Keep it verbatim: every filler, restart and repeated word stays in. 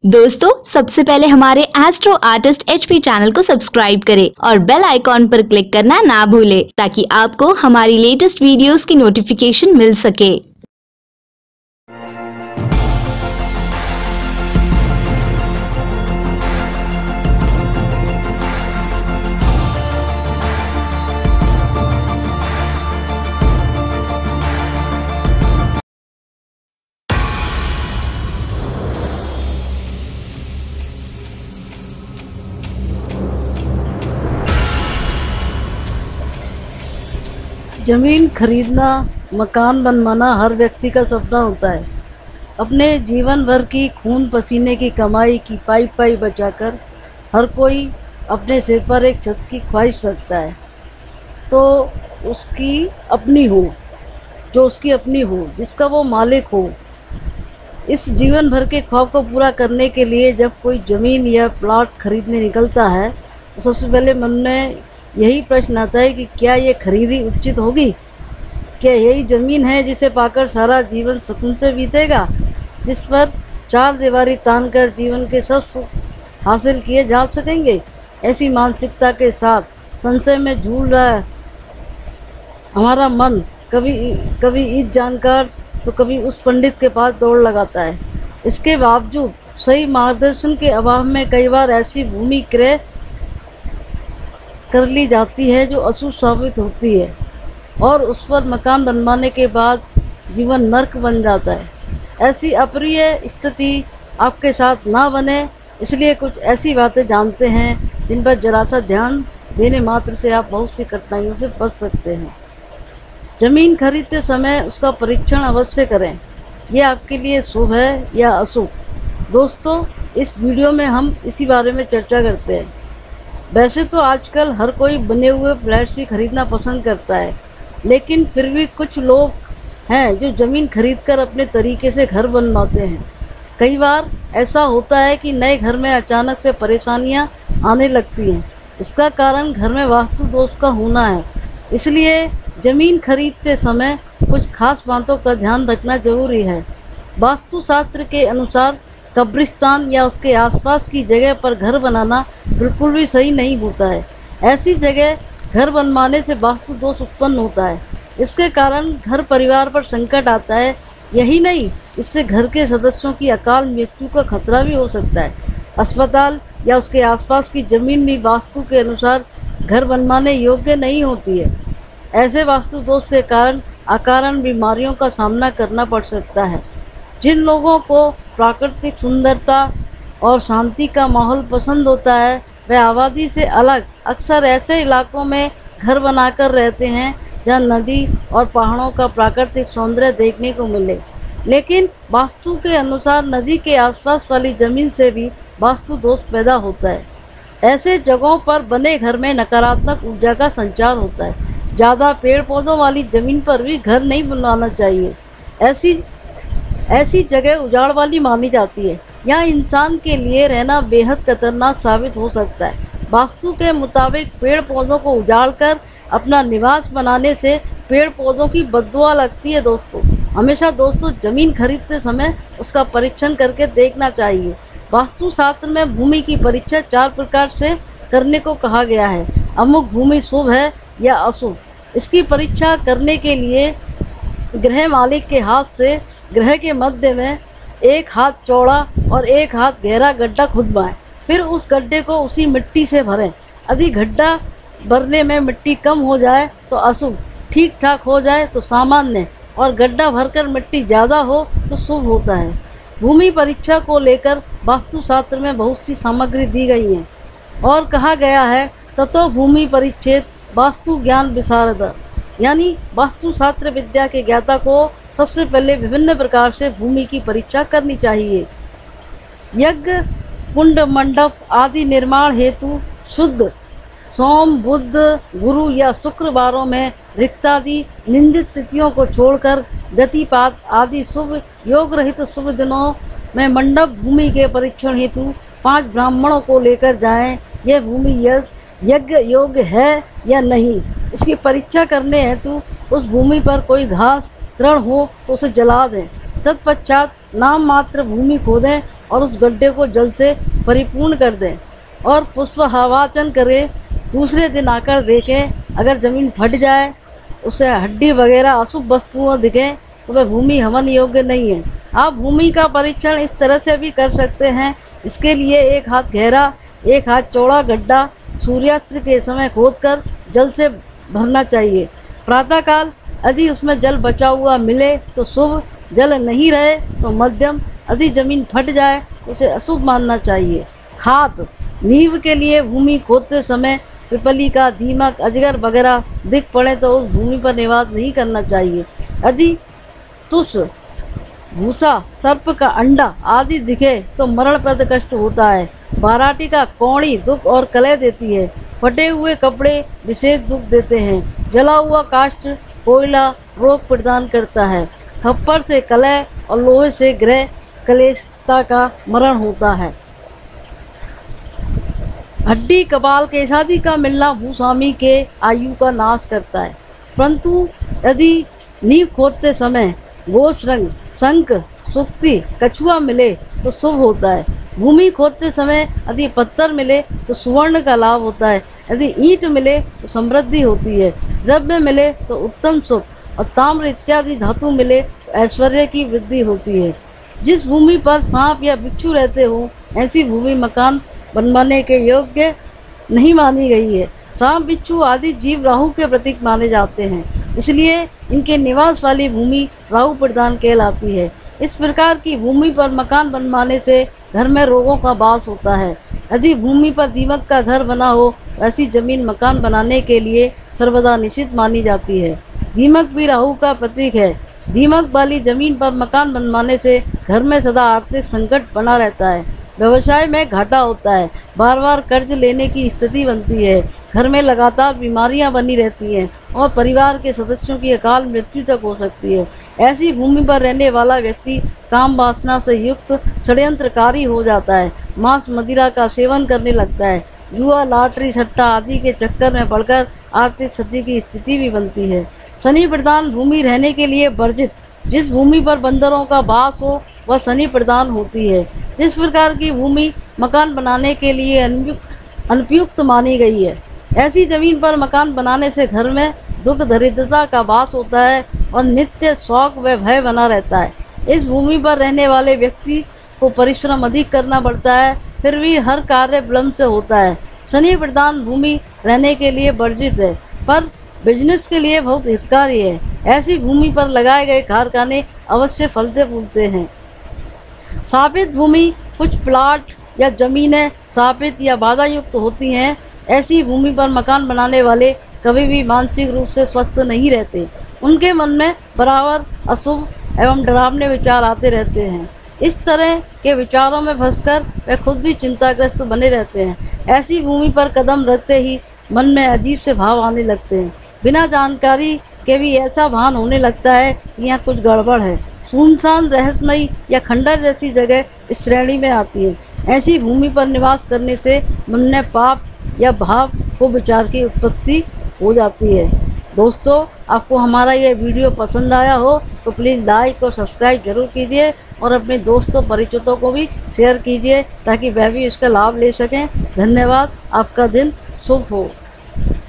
दोस्तों सबसे पहले हमारे एस्ट्रो आर्टिस्ट एचपी चैनल को सब्सक्राइब करें और बेल आइकॉन पर क्लिक करना ना भूलें ताकि आपको हमारी लेटेस्ट वीडियोस की नोटिफिकेशन मिल सके। ज़मीन खरीदना, मकान बनवाना हर व्यक्ति का सपना होता है। अपने जीवन भर की खून पसीने की कमाई की पाई पाई बचाकर हर कोई अपने सिर पर एक छत की ख्वाहिश रखता है, तो उसकी अपनी हो, जो उसकी अपनी हो, जिसका वो मालिक हो। इस जीवन भर के ख्वाब को पूरा करने के लिए जब कोई ज़मीन या प्लॉट खरीदने निकलता है तो सबसे पहले मन में यही प्रश्न आता है कि क्या ये खरीदी उचित होगी? क्या यही ज़मीन है जिसे पाकर सारा जीवन सुकून से बीतेगा, जिस पर चार दीवारी तान कर जीवन के सब सुख हासिल किए जा सकेंगे? ऐसी मानसिकता के साथ संशय में झूल रहा है हमारा मन कभी कभी इस जानकार तो कभी उस पंडित के पास दौड़ लगाता है। इसके बावजूद सही मार्गदर्शन के अभाव में कई बार ऐसी भूमि क्रय कर ली जाती है जो अशुभ साबित होती है और उस पर मकान बनवाने के बाद जीवन नर्क बन जाता है। ऐसी अप्रिय स्थिति आपके साथ ना बने, इसलिए कुछ ऐसी बातें जानते हैं जिन पर जरा सा ध्यान देने मात्र से आप बहुत सी कठिनाइयों से बच सकते हैं। ज़मीन खरीदते समय उसका परीक्षण अवश्य करें, यह आपके लिए शुभ है या अशुभ। दोस्तों, इस वीडियो में हम इसी बारे में चर्चा करते हैं। वैसे तो आजकल हर कोई बने हुए फ्लैट्स ही खरीदना पसंद करता है, लेकिन फिर भी कुछ लोग हैं जो ज़मीन खरीदकर अपने तरीके से घर बनवाते हैं। कई बार ऐसा होता है कि नए घर में अचानक से परेशानियां आने लगती हैं। इसका कारण घर में वास्तु दोष का होना है। इसलिए ज़मीन खरीदते समय कुछ खास बातों का ध्यान रखना जरूरी है। वास्तुशास्त्र के अनुसार कब्रिस्तान या उसके आसपास की जगह पर घर बनाना बिल्कुल भी सही नहीं होता है। ऐसी जगह घर बनवाने से वास्तु दोष उत्पन्न होता है। इसके कारण घर परिवार पर संकट आता है। यही नहीं, इससे घर के सदस्यों की अकाल मृत्यु का खतरा भी हो सकता है। अस्पताल या उसके आसपास की ज़मीन भी वास्तु के अनुसार घर बनवाने योग्य नहीं होती है। ऐसे वास्तु दोष के कारण अकारण बीमारियों का सामना करना पड़ सकता है। जिन लोगों को प्राकृतिक सुंदरता और शांति का माहौल पसंद होता है, वह आबादी से अलग अक्सर ऐसे इलाकों में घर बनाकर रहते हैं जहां नदी और पहाड़ों का प्राकृतिक सौंदर्य देखने को मिले। लेकिन वास्तु के अनुसार नदी के आसपास वाली ज़मीन से भी वास्तु दोष पैदा होता है। ऐसे जगहों पर बने घर में नकारात्मक ऊर्जा का संचार होता है। ज़्यादा पेड़ पौधों वाली ज़मीन पर भी घर नहीं बनवाना चाहिए। ऐसी ऐसी जगह उजाड़ वाली मानी जाती है। यहाँ इंसान के लिए रहना बेहद खतरनाक साबित हो सकता है। वास्तु के मुताबिक पेड़ पौधों को उजाड़कर अपना निवास बनाने से पेड़ पौधों की बददुआ लगती है। दोस्तों, हमेशा दोस्तों ज़मीन खरीदते समय उसका परीक्षण करके देखना चाहिए। वास्तुशास्त्र में भूमि की परीक्षा चार प्रकार से करने को कहा गया है। अमुक भूमि शुभ है या अशुभ। इसकी परीक्षा करने के लिए गृह मालिक के हाथ से गृह के मध्य में एक हाथ चौड़ा और एक हाथ गहरा गड्ढा खुदवाएं। फिर उस गड्ढे को उसी मिट्टी से भरें। यदि गड्ढा भरने में मिट्टी कम हो जाए तो अशुभ, ठीक ठाक हो जाए तो सामान्य, और गड्ढा भरकर मिट्टी ज़्यादा हो तो शुभ होता है। भूमि परीक्षा को लेकर वास्तुशास्त्र में बहुत सी सामग्री दी गई है और कहा गया है ततो भूमि परिच्छेद वास्तु ज्ञान विशारद, यानी वास्तुशास्त्र विद्या के ज्ञाता को सबसे पहले विभिन्न प्रकार से भूमि की परीक्षा करनी चाहिए। यज्ञ, कुंड, मंडप आदि निर्माण हेतु शुद्ध सोम, बुध, गुरु या शुक्रवारों में रिक्तादि निंदित तिथियों को छोड़कर गतिपात आदि शुभ योग रहित शुभ दिनों में मंडप भूमि के परीक्षण हेतु पांच ब्राह्मणों को लेकर जाएं। यह भूमि यज्ञ योग्य है या नहीं, इसकी परीक्षा करने हेतु उस भूमि पर कोई घास तृण हो तो उसे जला दें। तत्पश्चात नाम मात्र भूमि खोदें और उस गड्ढे को जल से परिपूर्ण कर दें और पुष्प हवाचन करें। दूसरे दिन आकर देखें, अगर ज़मीन फट जाए, उसे हड्डी वगैरह अशुभ वस्तुओं दिखें तो वह भूमि हवन योग्य नहीं है। आप भूमि का परीक्षण इस तरह से भी कर सकते हैं। इसके लिए एक हाथ गहरा एक हाथ चौड़ा गड्ढा सूर्यास्त के समय खोदकर जल से भरना चाहिए। प्रातःकाल यदि उसमें जल बचा हुआ मिले तो शुभ, जल नहीं रहे तो मध्यम, यदि जमीन फट जाए उसे अशुभ मानना चाहिए। खाद नींव के लिए भूमि खोदते समय पिपली का, दीमक, अजगर वगैरह दिख पड़े तो उस भूमि पर निवास नहीं करना चाहिए। यदि तुस, भूसा, सर्प का अंडा आदि दिखे तो मरणप्रद कष्ट होता है। बाराटी का कौड़ी दुख और कलह देती है। फटे हुए कपड़े विशेष दुख देते हैं। जला हुआ काष्ठ, कोयला रोग प्रदान करता है। खप्पर से कलह और लोहे से ग्रह कलेशता का मरण होता है। हड्डी, कपाल, केशादि का मिलना भूस्वामी के आयु का नाश करता है। परंतु यदि नींव खोदते समय गोश रंग, शंख, सुक्ति, कछुआ मिले तो शुभ होता है। भूमि खोदते समय यदि पत्थर मिले तो सुवर्ण का लाभ होता है। यदि ईंट मिले तो समृद्धि होती है। द्रव्य मिले तो उत्तम सुख और ताम्र इत्यादि धातु मिले तो ऐश्वर्य की वृद्धि होती है। जिस भूमि पर सांप या बिच्छू रहते हो, ऐसी भूमि मकान बनवाने के योग्य नहीं मानी गई है। सांप, बिच्छू आदि जीव राहु के प्रतीक माने जाते हैं, इसलिए इनके निवास वाली भूमि राहु प्रधान कहलाती है। इस प्रकार की भूमि पर मकान बनवाने से घर में रोगों का वास होता है। यदि भूमि पर दीमक का घर बना हो, ऐसी जमीन मकान बनाने के लिए सर्वदा निषिद्ध मानी जाती है। दीमक भी राहु का प्रतीक है। दीमक वाली जमीन पर मकान बनवाने से घर में सदा आर्थिक संकट बना रहता है। व्यवसाय में घाटा होता है। बार बार कर्ज लेने की स्थिति बनती है। घर में लगातार बीमारियां बनी रहती हैं और परिवार के सदस्यों की अकाल मृत्यु तक हो सकती है। ऐसी भूमि पर रहने वाला व्यक्ति काम वासना से युक्त षड्यंत्रकारी हो जाता है। मांस मदिरा का सेवन करने लगता है। जुआ, लॉटरी, सट्टा आदि के चक्कर में पड़कर आर्थिक क्षति की स्थिति भी बनती है। शनि प्रधान भूमि रहने के लिए वर्जित। जिस भूमि पर बंदरों का वास हो वह शनि प्रधान होती है। जिस प्रकार की भूमि मकान बनाने के लिए अनुपयुक्त मानी गई है, ऐसी जमीन पर मकान बनाने से घर में दुख दरिद्रता का वास होता है और नित्य शौक व भय बना रहता है। इस भूमि पर रहने वाले व्यक्ति को परिश्रम अधिक करना पड़ता है, फिर भी हर कार्य विलंब से होता है। शनि प्रधान भूमि रहने के लिए वर्जित है, पर बिजनेस के लिए बहुत हितकारी है। ऐसी भूमि पर लगाए गए कारखाने अवश्य फलते फूलते हैं। शापित भूमि, कुछ प्लाट या जमीनें शापित या बाधा युक्त होती हैं। ऐसी भूमि पर मकान बनाने वाले कभी भी मानसिक रूप से स्वस्थ नहीं रहते। उनके मन में बराबर अशुभ एवं डरावने विचार आते रहते हैं। इस तरह के विचारों में फंसकर वे खुद भी चिंताग्रस्त बने रहते हैं। ऐसी भूमि पर कदम रखते ही मन में अजीब से भाव आने लगते हैं। बिना जानकारी के भी ऐसा भान होने लगता है कि यहाँ कुछ गड़बड़ है। सुनसान, रहस्यमयी या खंडर जैसी जगह इस श्रेणी में आती है। ऐसी भूमि पर निवास करने से मन में पाप या भाव को विचार की उत्पत्ति हो जाती है। दोस्तों, आपको हमारा ये वीडियो पसंद आया हो तो प्लीज़ लाइक और सब्सक्राइब जरूर कीजिए और अपने दोस्तों परिचितों को भी शेयर कीजिए ताकि वह भी इसका लाभ ले सकें। धन्यवाद। आपका दिन शुभ हो।